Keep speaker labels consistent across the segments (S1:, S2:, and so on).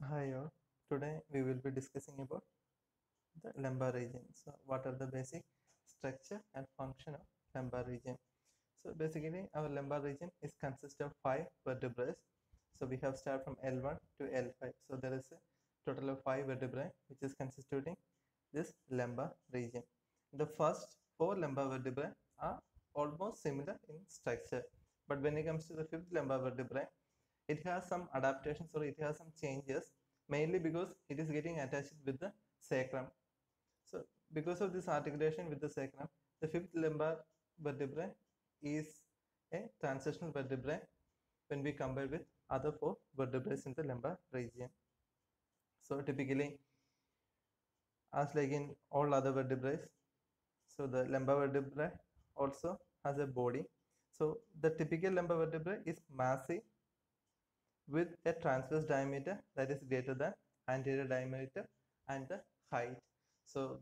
S1: Hi all. Today we will be discussing about the lumbar region. So what are the basic structure and function of lumbar region? So basically our lumbar region is consist of 5 vertebrae. So we have start from L1 to L5. So there is a total of 5 vertebrae which is constituting this lumbar region. The first 4 lumbar vertebrae are almost similar in structure, but when it comes to the fifth lumbar vertebrae, it has some adaptations or it has some changes, mainly because it is getting attached with the sacrum. So because of this articulation with the sacrum, the fifth lumbar vertebrae is a transitional vertebrae when we compare with other 4 vertebrae in the lumbar region. So typically, as like in all other vertebrae, so the lumbar vertebrae also has a body. So the typical lumbar vertebrae is massive with a transverse diameter that is greater than anterior diameter and the height. So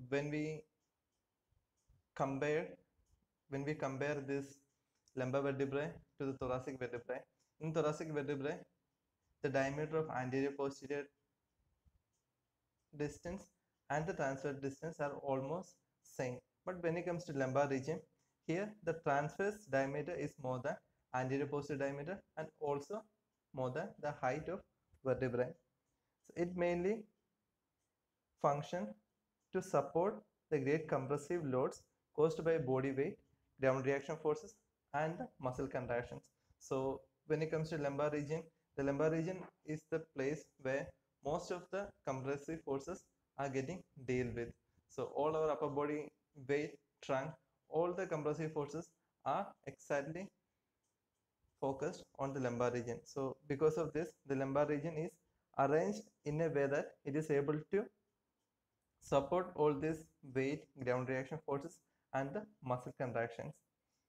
S1: compare when we compare this lumbar vertebrae to the thoracic vertebrae, in thoracic vertebrae, the diameter of anterior posterior distance and the transverse distance are almost same. But when it comes to lumbar region, here the transverse diameter is more than anterior posterior diameter and also more than the height of vertebrae. So it mainly function to support the great compressive loads caused by body weight, ground reaction forces, and muscle contractions. So when it comes to lumbar region, the lumbar region is the place where most of the compressive forces are getting dealt with. So all our upper body weight, trunk, all the compressive forces are exactly focused on the lumbar region. So because of this, the lumbar region is arranged in a way that it is able to support all this weight, ground reaction forces, and the muscle contractions.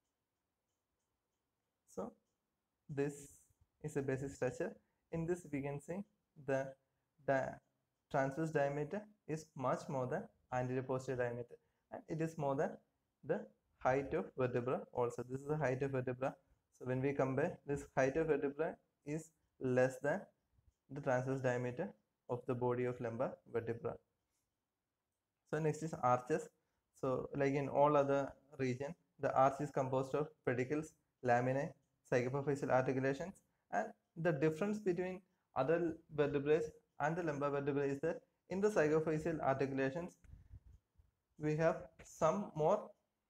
S1: So this is a basic structure. In this, we can see the transverse diameter is much more than anterior posterior diameter, and it is more than the height of vertebra. Also, this is the height of vertebra. So when we compare, this height of vertebra is less than the transverse diameter of the body of lumbar vertebra. So next is arches. So like in all other region, the arch is composed of pedicles, laminae, cyclophysial articulations, and the difference between other vertebrae and the lumbar vertebrae is that in the cyclophysial articulations we have some more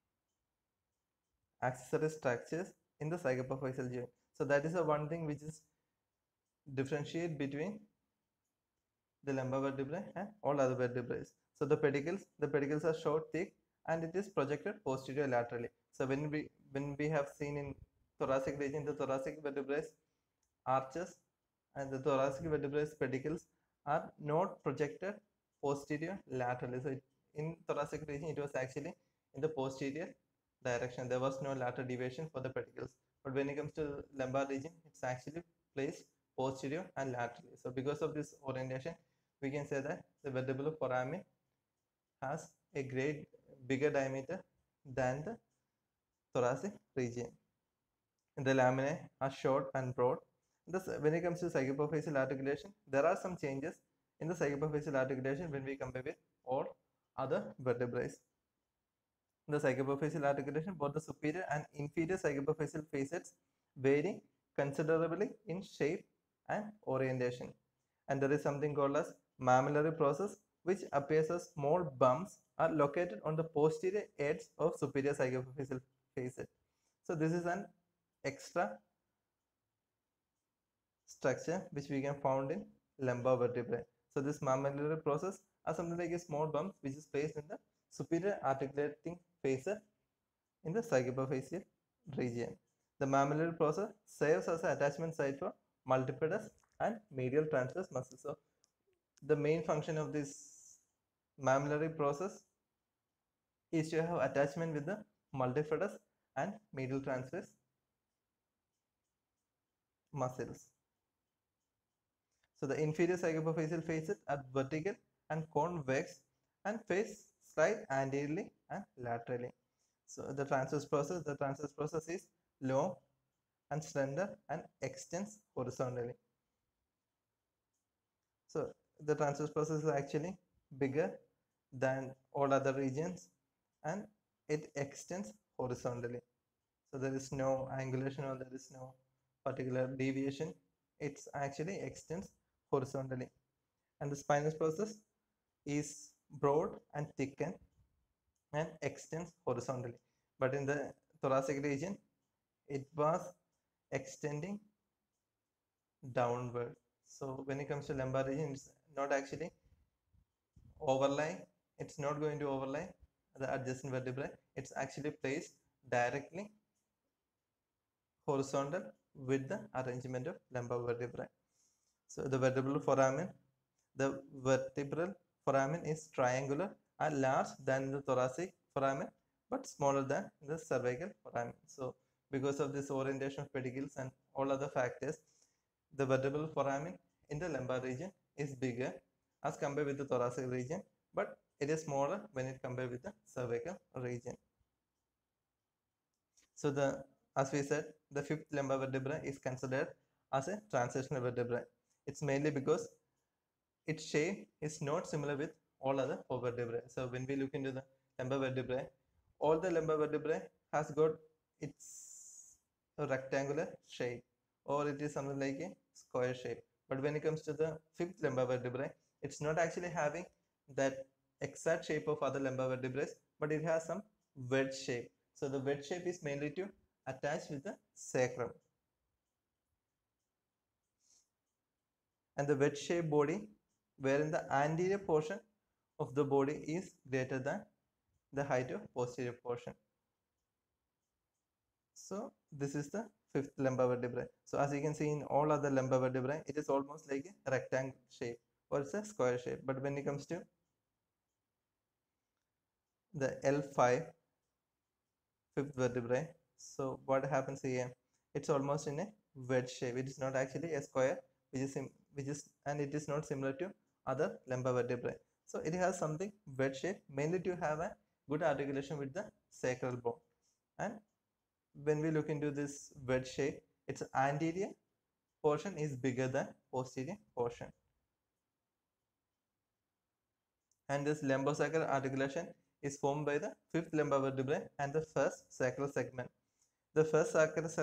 S1: accessory structures in the cyclophysial joint. So that is the one thing which is differentiate between the lumbar vertebrae and all other vertebrae. So the pedicles are short, thick, and it is projected posterior laterally. So when we have seen in thoracic region, the thoracic vertebrae arches and the thoracic vertebrae pedicles are not projected posterior laterally. So in thoracic region, it was actually in the posterior direction. There was no lateral deviation for the pedicles. But when it comes to lumbar region, it's actually placed posterior and laterally. So because of this orientation, we can say that the vertebral foramen has a great bigger diameter than the thoracic region. The laminae are short and broad. Thus, when it comes to cyclophysial articulation, there are some changes in the cyclophysial articulation when we compare with all other vertebrae. The cyclophysial articulation, both the superior and inferior cyclophysial facets vary considerably in shape and orientation. And there is something called as mammillary process, which appears as small bumps are located on the posterior edge of superior cyclophysial facet. So this is an extra structure which we can found in lumbar vertebrae. So this mammillary process are something like a small bump which is placed in the superior articulating facet in the cyclophysial region. The mammillary process serves as an attachment site for multifidus and medial transverse muscles. So the main function of this mammillary process is to have attachment with the multifidus and medial transverse muscles. So the inferior cyclophysial faces are vertical and convex and face slide anteriorly and laterally. So the transverse process is long and slender and extends horizontally. So the transverse process is actually bigger than all other regions, and it extends horizontally. So there is no angulation or there is no particular deviation. It's actually extends horizontally. And the spinous process is broad and thickened and extends horizontally. But in the thoracic region, it was extending downward. So when it comes to lumbar region, it's not actually overlying. It's not going to overlie the adjacent vertebrae. It's actually placed directly horizontal with the arrangement of lumbar vertebrae. So the vertebral foramen is triangular and large than the thoracic foramen, but smaller than the cervical foramen. So because of this orientation of pedicles and all other factors, the vertebral foramen in the lumbar region is bigger as compared with the thoracic region, but it is smaller when it compared with the cervical region. So as we said, the fifth lumbar vertebra is considered as a transitional vertebra. It's mainly because its shape is not similar with all other four vertebrae. So when we look into the lumbar vertebrae, all the lumbar vertebrae has got its rectangular shape, or it is something like a square shape. But when it comes to the fifth lumbar vertebrae, it's not actually having that exact shape of other lumbar vertebrae, but it has some wedge shape. So the wedge shape is mainly to attach with the sacrum. And the wedge shaped body, wherein the anterior portion of the body is greater than the height of posterior portion. So this is the fifth lumbar vertebrae. So as you can see in all other lumbar vertebrae, it is almost like a rectangle shape or it's a square shape. But when it comes to the L5 fifth vertebrae, so what happens here? It's almost in a wedge shape. It is not actually a square, and it is not similar to other lumbar vertebrae. So it has something wedge shape, mainly to have a good articulation with the sacral bone. And when we look into this wedge shape, its anterior portion is bigger than posterior portion. And this lumbosacral articulation is formed by the fifth lumbar vertebrae and the first sacral segment. The first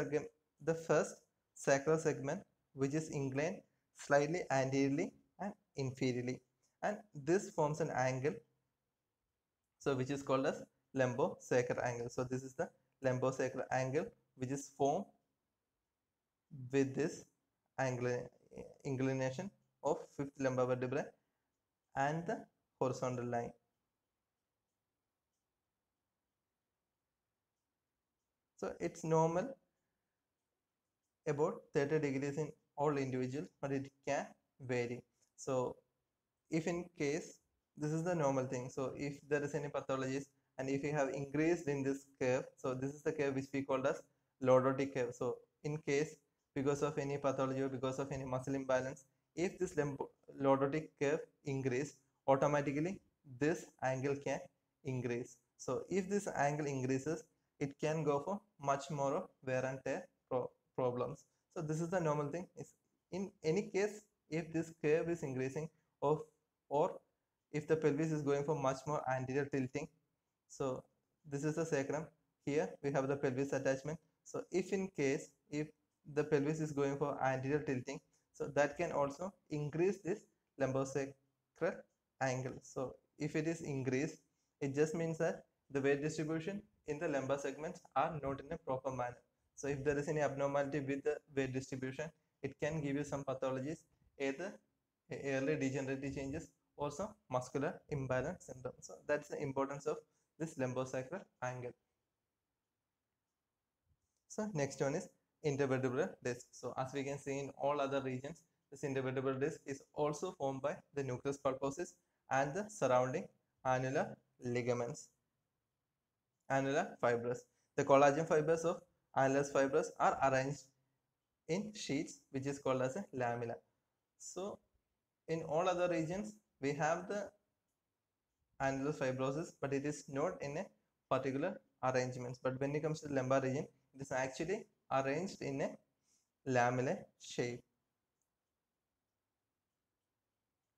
S1: sacral segment, which is inclined slightly anteriorly and inferiorly, and this forms an angle, so which is called as lumbosacral angle. So this is the lumbosacral angle, which is formed with this inclination of fifth lumbar vertebrae and the horizontal line. So it's normal about 30 degrees in all individuals, but it can vary. So if in case this is the normal thing, so if there is any pathologies and if you have increased in this curve, so this is the curve which we called as lordotic curve. So in case because of any pathology or because of any muscle imbalance, if this lordotic curve increase, automatically this angle can increase. So if this angle increases, it can go for much more of wear and tear problems. So this is the normal thing. In any case, if this curve is increasing, or if the pelvis is going for much more anterior tilting, so this is the sacrum. Here we have the pelvis attachment. So if in case if the pelvis is going for anterior tilting, so that can also increase this lumbosacral angle. So if it is increased, it just means that the weight distribution in the lumbar segments are not in a proper manner. So if there is any abnormality with the weight distribution, it can give you some pathologies, either early degenerative changes or some muscular imbalance syndrome. So that's the importance of this lumbosacral angle. So next one is intervertebral disc. So as we can see in all other regions, this intervertebral disc is also formed by the nucleus pulposus and the surrounding annular ligaments, annular fibers. The collagen fibers of annular fibers are arranged in sheets, which is called as a lamella. So in all other regions, we have the annular fibrosis, but it is not in a particular arrangements. But when it comes to the lumbar region, it is actually arranged in a lamellar shape.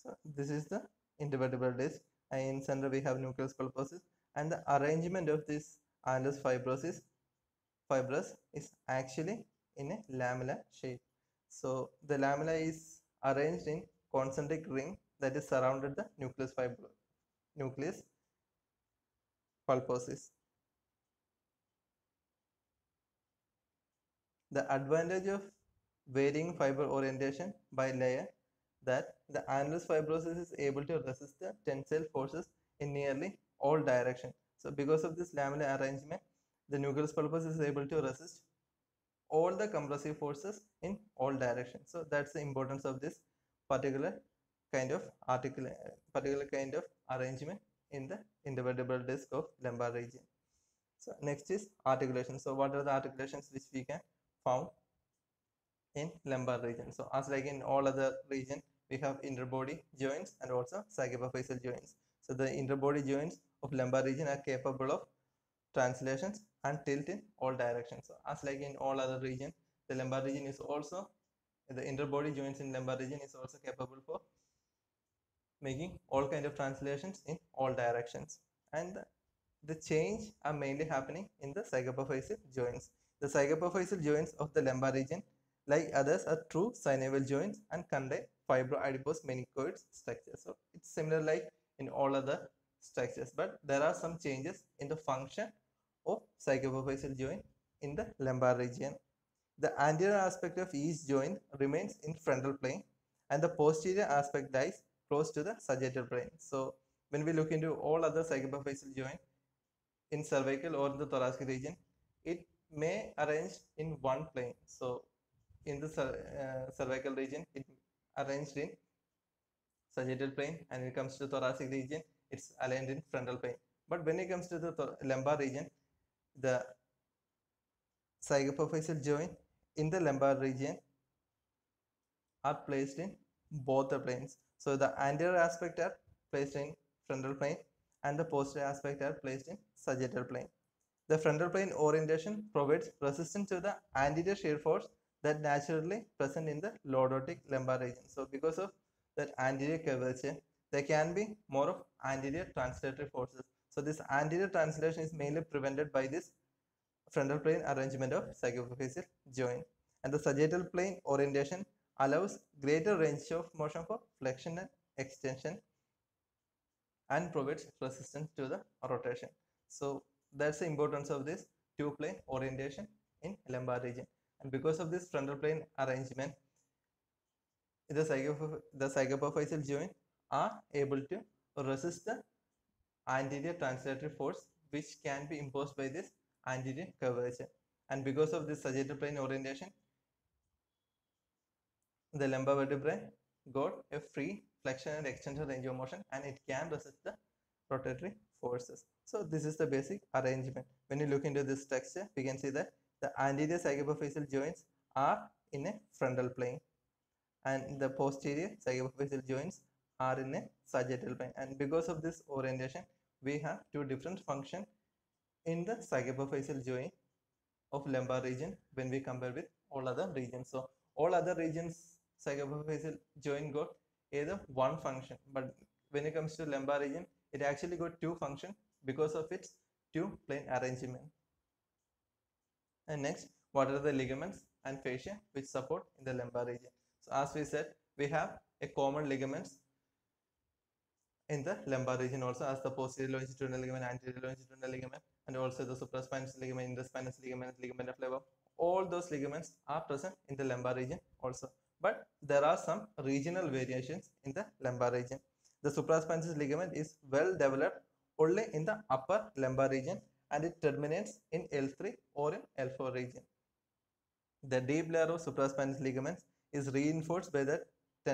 S1: So this is the intervertebral disc, and in center we have nucleus pulposus, and the arrangement of this annulus fibrous is actually in a lamella shape. So the lamella is arranged in concentric ring that is surrounded the nucleus pulposus. The advantage of varying fiber orientation by layer that the annulus fibrosus is able to resist the tensile forces in nearly all directions. So because of this lamellar arrangement, the nucleus pulposus is able to resist all the compressive forces in all directions. So that's the importance of this particular kind of arrangement in the intervertebral disc of lumbar region. So next is articulation. So what are the articulations which we can found in lumbar region? So as like in all other region, we have interbody joints and also sagittophyseal joints. So the interbody joints of lumbar region are capable of translations and tilt in all directions. So as like in all other region, the lumbar region is also, the interbody joints in lumbar region is also capable for making all kind of translations in all directions. And the change are mainly happening in the sagittophyseal joints. The sagittophyseal joints of the lumbar region, like others, are true synovial joints and contain fibroadipose manicoid structures. So it's similar like in all other structures, but there are some changes in the function of sagittophyseal joint in the lumbar region. The anterior aspect of each joint remains in frontal plane, and the posterior aspect lies close to the sagittal plane. So when we look into all other sagittophyseal joint in cervical or in the thoracic region, it may arrange in one plane. So in the cervical region, it arranged in sagittal plane, and when it comes to the thoracic region, it's aligned in frontal plane. But when it comes to the lumbar region, the sagittophyseal joint in the lumbar region are placed in both the planes. So the anterior aspect are placed in frontal plane and the posterior aspect are placed in sagittal plane. The frontal plane orientation provides resistance to the anterior shear force that naturally present in the lordotic lumbar region. So because of that anterior curvature, there can be more of anterior translatory forces. So this anterior translation is mainly prevented by this frontal plane arrangement of sagittophyseal joint. And the sagittal plane orientation allows greater range of motion for flexion and extension and provides resistance to the rotation. So that's the importance of this two plane orientation in lumbar region. And because of this frontal plane arrangement, the sagittophyseal joint are able to resist the anterior translatory force which can be imposed by this anterior curvature. And because of this sagittal plane orientation, the lumbar vertebrae got a free flexion and extension range of motion, and it can resist the rotatory forces. So this is the basic arrangement. When you look into this structure, we can see that the anterior sagittophyseal joints are in a frontal plane, and the posterior sagittophyseal joints are in a sagittal plane. And because of this orientation, we have two different functions in the sagittophyseal joint of lumbar region when we compare with all other regions. So all other regions sagittophyseal joint got either one function, but when it comes to lumbar region, it actually got two functions because of its two plane arrangement. And next, what are the ligaments and fascia which support in the lumbar region? So as we said, we have a common ligaments in the lumbar region also, as the posterior longitudinal ligament, anterior longitudinal ligament, and also the supraspinous ligament, interspinous ligament, ligament of labrum. All those ligaments are present in the lumbar region also. But there are some regional variations in the lumbar region. The supraspinous ligament is well developed only in the upper lumbar region, and it terminates in L3 or in L4 region. The deep layer of supraspinous ligaments is reinforced by the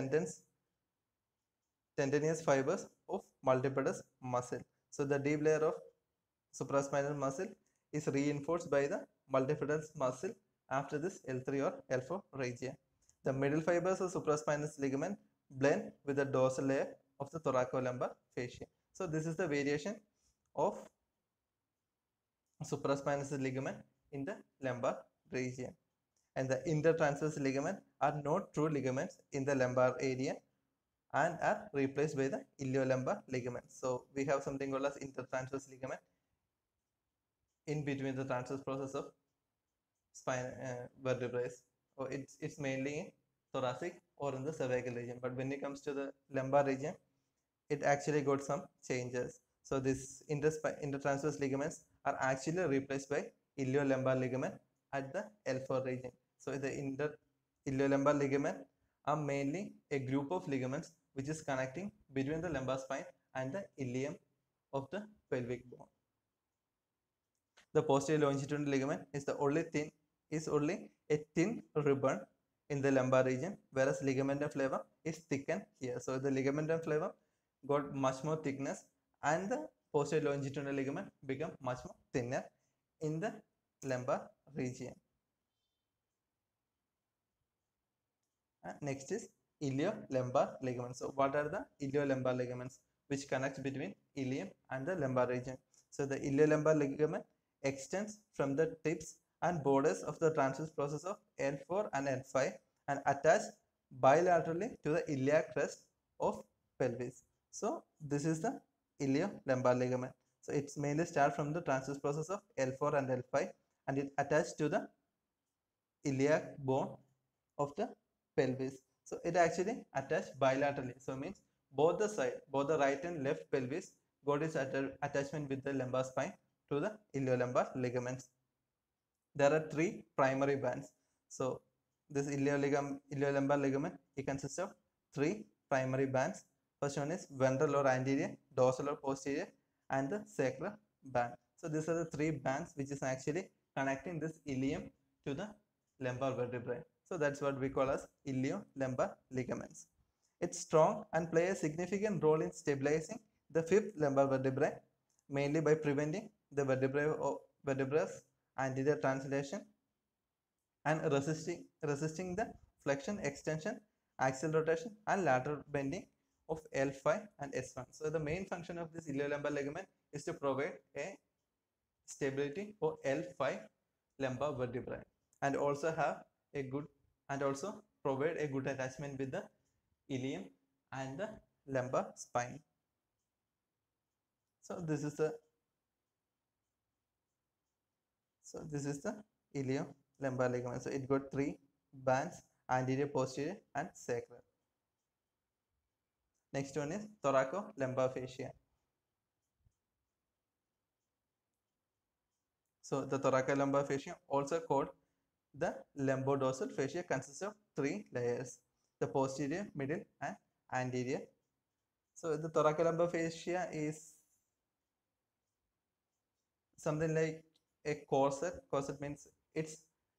S1: tendinous fibers of multifidus muscle. So the deep layer of supraspinal muscle is reinforced by the multifidus muscle after this L3 or L4 region. The middle fibers of supraspinous ligament blend with the dorsal layer of the thoracolumbar fascia. So this is the variation of supraspinous ligament in the lumbar region. And the intertransverse ligament are not true ligaments in the lumbar area, and are replaced by the iliolumbar ligament. So we have something called as intertransverse ligament in between the transverse process of spine vertebrae. So it's mainly in thoracic or in the cervical region. But when it comes to the lumbar region, it actually got some changes. So this intertransverse ligaments are actually replaced by iliolumbar ligament at the L4 region. So the iliolumbar ligament are mainly a group of ligaments which is connecting between the lumbar spine and the ilium of the pelvic bone. The posterior longitudinal ligament is only a thin ribbon in the lumbar region, whereas ligamentum flavum is thickened here. So the ligamentum flavum got much more thickness, and the posterior longitudinal ligament become much more thinner in the lumbar region. Next is iliolumbar ligaments. So what are the iliolumbar ligaments which connects between ilium and the lumbar region? So the iliolumbar ligament extends from the tips and borders of the transverse process of L4 and L5 and attached bilaterally to the iliac crest of pelvis. So this is the iliolumbar ligament. So it's mainly start from the transverse process of L4 and L5 and it attached to the iliac bone of the pelvis. So it actually attached bilaterally. So means both the right and left pelvis got its attachment with the lumbar spine to the iliolumbar ligaments. There are three primary bands. So this iliolumbar ligament, it consists of three primary bands. First one is ventral or anterior, dorsal or posterior, and the sacral band. So these are the three bands which is actually connecting this ilium to the lumbar vertebrae. So that's what we call as iliolumbar ligaments. It's strong and play a significant role in stabilizing the fifth lumbar vertebrae, mainly by preventing the vertebrae's anterior translation and resisting the flexion, extension, axial rotation, and lateral bending of L5 and S1. So the main function of this iliolumbar ligament is to provide a stability for L5 lumbar vertebrae and also provide a good attachment with the ilium and the lumbar spine. So this is the iliolumbar ligament. So it got three bands: anterior, posterior, and sacral. Next one is thoracolumbar fascia. So the thoracolumbar fascia, also called the lumbodorsal fascia, consists of three layers: the posterior, middle, and anterior. So the thoracolumbar fascia is something like a corset. Corset means it's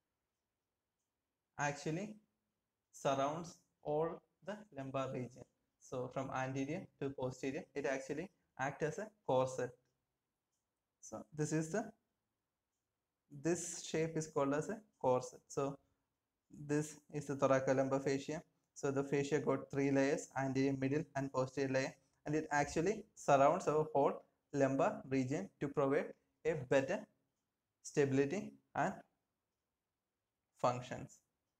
S1: actually surrounds all the lumbar region. So from anterior to posterior, it actually acts as a corset. So this shape is called as a corset. So this is the thoracolumbar fascia. So the fascia got three layers: anterior, middle, and posterior layer, and it actually surrounds our whole lumbar region to provide a better stability and functions.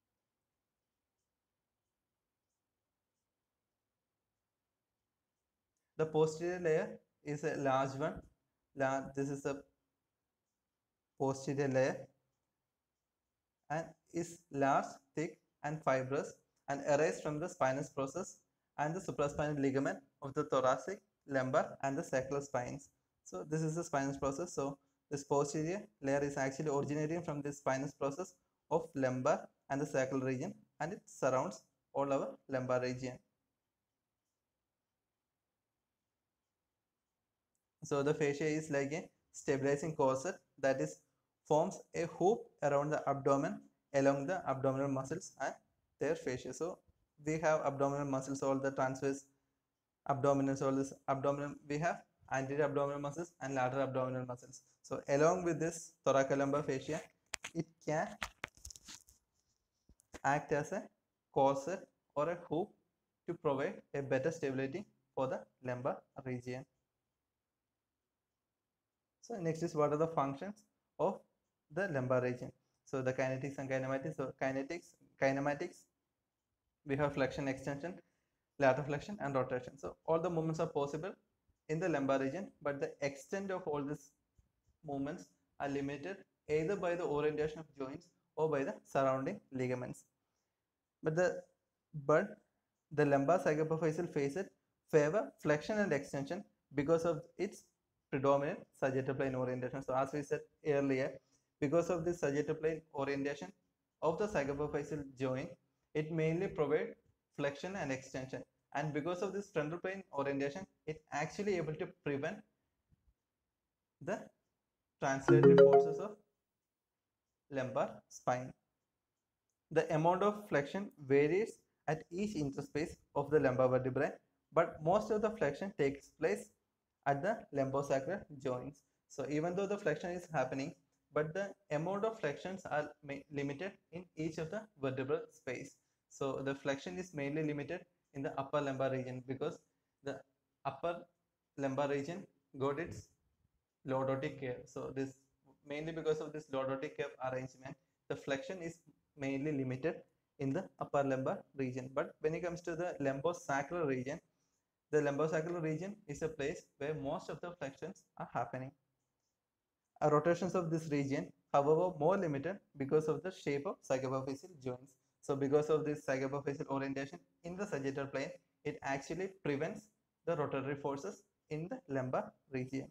S1: The posterior layer is a large one. This is a posterior layer and is large, thick, and fibrous and arises from the spinous process and the supraspinal ligament of the thoracic, lumbar, and the sacral spines. So this is the spinous process. So this posterior layer is actually originating from the spinous process of lumbar and the sacral region, and it surrounds all our lumbar region. So the fascia is like a stabilizing corset that is forms a hoop around the abdomen along the abdominal muscles and their fascia. So we have abdominal muscles, all the transverse abdominals, all this abdominal, we have anterior abdominal muscles and lateral abdominal muscles. So along with this thoracolumbar fascia, it can act as a corset or a hoop to provide a better stability for the lumbar region. So next is what are the functions of the lumbar region. So the kinetics and kinematics. So kinematics, we have flexion, extension, lateral flexion and rotation. So all the movements are possible in the lumbar region, but the extent of all these movements are limited either by the orientation of joints or by the surrounding ligaments. But the lumbar cyclophyseal facet favor flexion and extension because of its predominant sagittal plane orientation. So as we said earlier, because of this sagittal plane orientation of the cyclophyseal joint, it mainly provides flexion and extension. And because of this frontal plane orientation, it actually able to prevent the translatory forces of lumbar spine. The amount of flexion varies at each interspace of the lumbar vertebrae, but most of the flexion takes place at the lumbosacral joints. So even though the flexion is happening, but the amount of flexions are limited in each of the vertebral space. So the flexion is mainly limited in the upper lumbar region because the upper lumbar region got its lordotic curve. So this mainly because of this lordotic curve arrangement, the flexion is mainly limited in the upper lumbar region. But when it comes to the lumbosacral region, the lumbosacral region is a place where most of the flexions are happening. Rotations of this region, however, more limited because of the shape of cyclophyseal joints. So because of this cyclophyseal orientation in the sagittal plane, it actually prevents the rotatory forces in the lumbar region.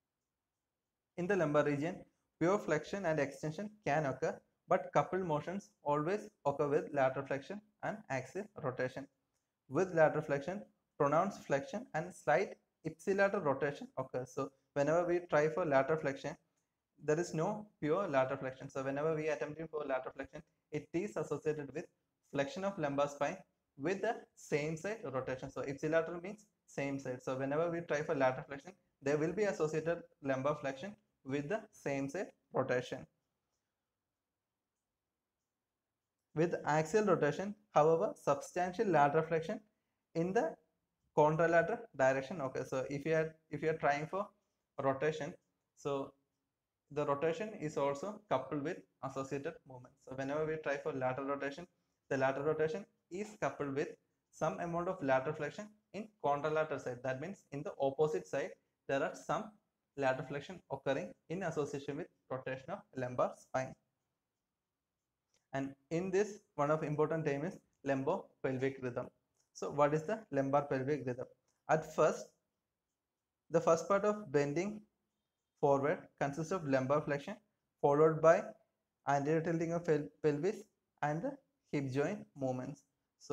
S1: In the lumbar region, pure flexion and extension can occur, but coupled motions always occur with lateral flexion and axial rotation. With lateral flexion, pronounced flexion and slight ipsilateral rotation occurs. So whenever we try for lateral flexion, there is no pure lateral flexion. So whenever we attempt for lateral flexion, it is associated with flexion of lumbar spine with the same side rotation. So ipsilateral means same side. So whenever we try for lateral flexion, there will be associated lumbar flexion with the same side rotation. With axial rotation, however, substantial lateral flexion in the contralateral direction. Okay, so if you are trying for rotation, so the rotation is also coupled with associated movement. So whenever we try for lateral rotation, the lateral rotation is coupled with some amount of lateral flexion in contralateral side. That means in the opposite side, there are some lateral flexion occurring in association with rotation of lumbar spine. And in this, one of important term is lumbo-pelvic rhythm. So what is the lumbar pelvic rhythm? At first, the first part of bending forward consists of lumbar flexion followed by anterior tilting of pelvis and the hip joint movements. So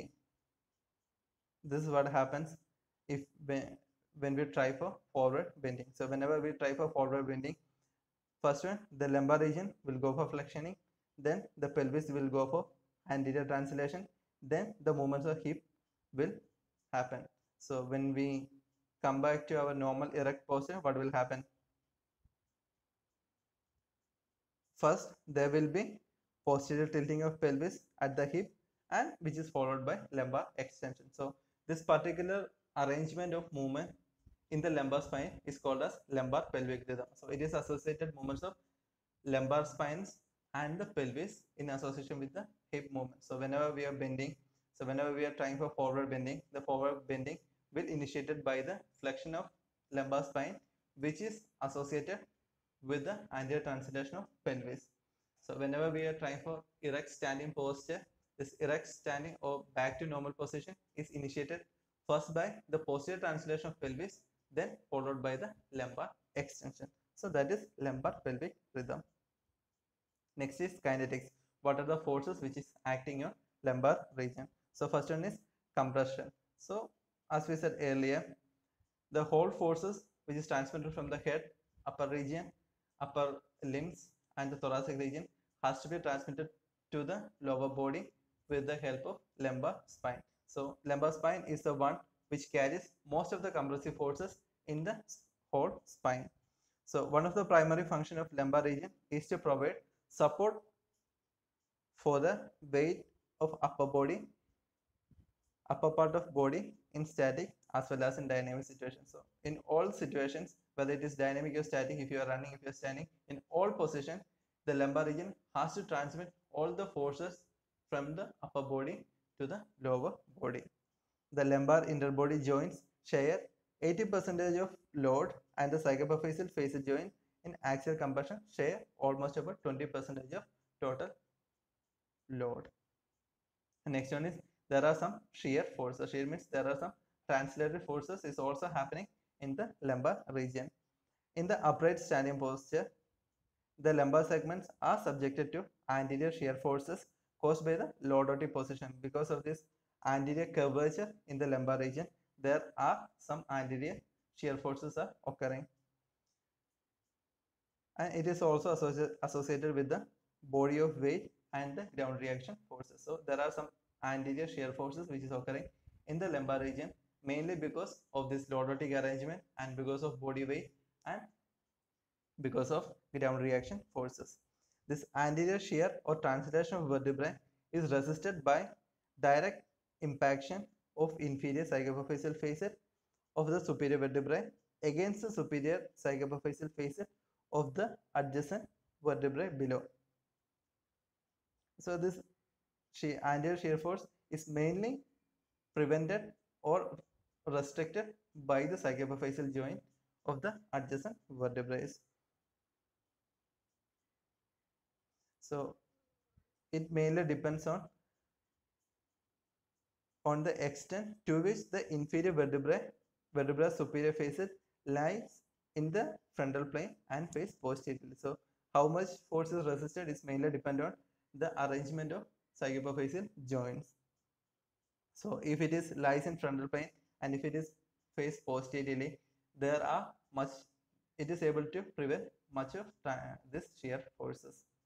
S1: this is what happens if when we try for forward bending. So whenever we try for forward bending, first one, the lumbar region will go for flexioning, then the pelvis will go for anterior translation, then the movements of hip will happen. So when we come back to our normal erect posture, what will happen? First, there will be posterior tilting of pelvis at the hip and which is followed by lumbar extension. So this particular arrangement of movement in the lumbar spine is called as lumbar pelvic rhythm. So it is associated movements of lumbar spines and the pelvis in association with the hip movement. So whenever we are bending, so whenever we are trying for forward bending, the forward bending will initiated by the flexion of lumbar spine, which is associated with the anterior translation of pelvis. So whenever we are trying for erect standing posture, this erect standing or back to normal position is initiated first by the posterior translation of pelvis, then followed by the lumbar extension. So that is lumbar pelvic rhythm. Next is kinetics. What are the forces which is acting on lumbar region? So first one is compression. So as we said earlier, the whole forces which is transmitted from the head, upper region, upper limbs and the thoracic region has to be transmitted to the lower body with the help of lumbar spine. So lumbar spine is the one which carries most of the compressive forces in the whole spine. So one of the primary function of lumbar region is to provide support for the weight of upper part of body in static as well as in dynamic situations. So in all situations, whether it is dynamic or static, if you are running, if you are standing, in all positions, the lumbar region has to transmit all the forces from the upper body to the lower body. the lumbar interbody joints share 80% of load, and the cyclopophyseal facet joint in axial compression share almost about 20% of total load. The next one is there are some shear forces. Shear means there are some translatory forces is also happening in the lumbar region. In the upright standing posture, the lumbar segments are subjected to anterior shear forces caused by the lordotic position. Because of this anterior curvature in the lumbar region, there are some anterior shear forces are occurring. And it is also associated with the body of weight and the ground reaction forces. So there are some anterior shear forces which is occurring in the lumbar region, mainly because of this lordotic arrangement and because of body weight and because of ground reaction forces. This anterior shear or translation of vertebrae is resisted by direct impaction of inferior cyclopophyseal facet of the superior vertebrae against the superior cyclopophyseal facet of the adjacent vertebrae below. So this anterior shear force is mainly prevented or restricted by the cyclopophyseal joint of the adjacent vertebrae. So it mainly depends on the extent to which the inferior vertebra superior facet lies in the frontal plane and face posteriorly. So how much force is resisted is mainly depend on the arrangement of cyclopophyseal joints. So if it is lies in frontal plane and if it is face posteriorly, there are much, it is able to prevent much of this shear forces.